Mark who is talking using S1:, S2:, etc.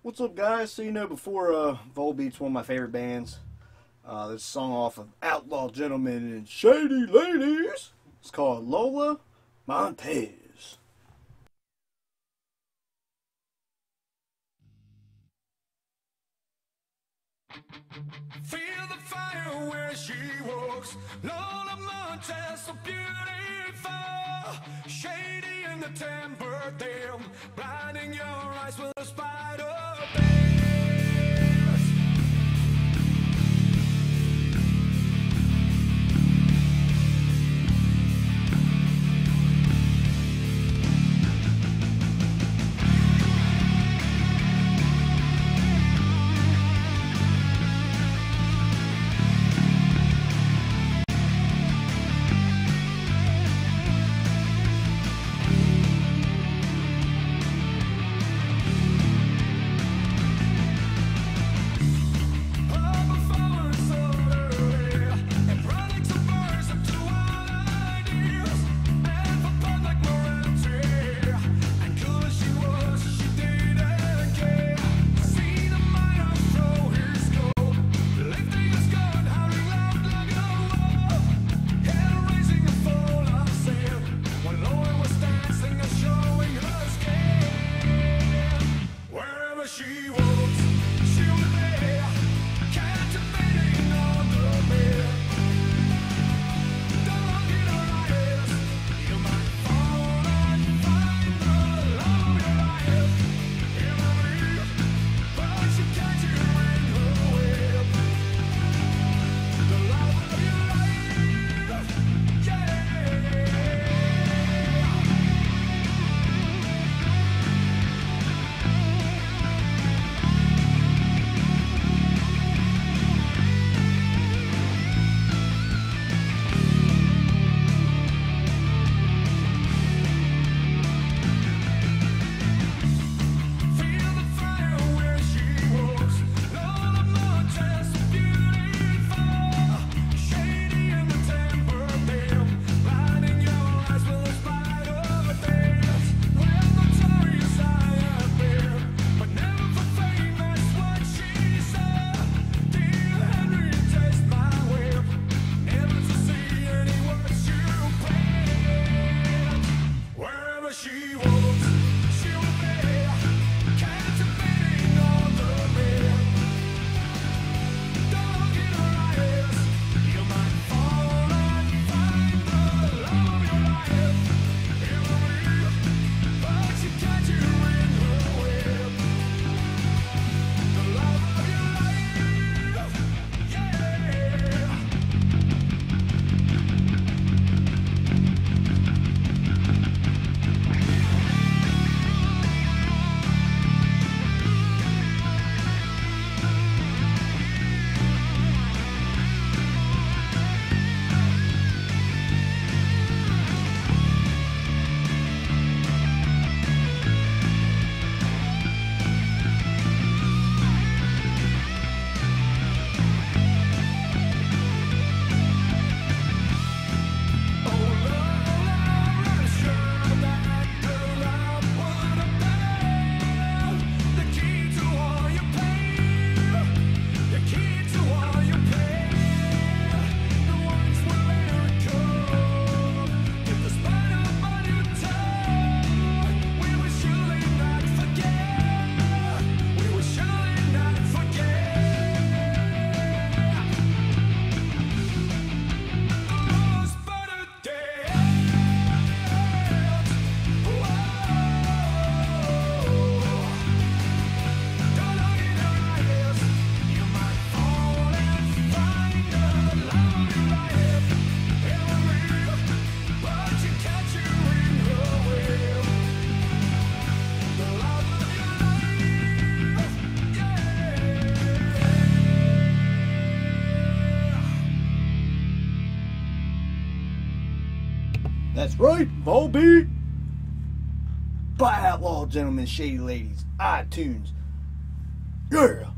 S1: What's up, guys? So, before Volbeat's one of my favorite bands. This song off of Outlaw Gentlemen and Shady Ladies. It's called Lola Montez.
S2: Feel the fire where she walks. Lola Montez, so beautiful. Shady in the temper, damn. Blinding your eyes with a spider base.
S1: That's right, Volbeat by Outlaw Gentlemen, Shady Ladies, iTunes. Yeah.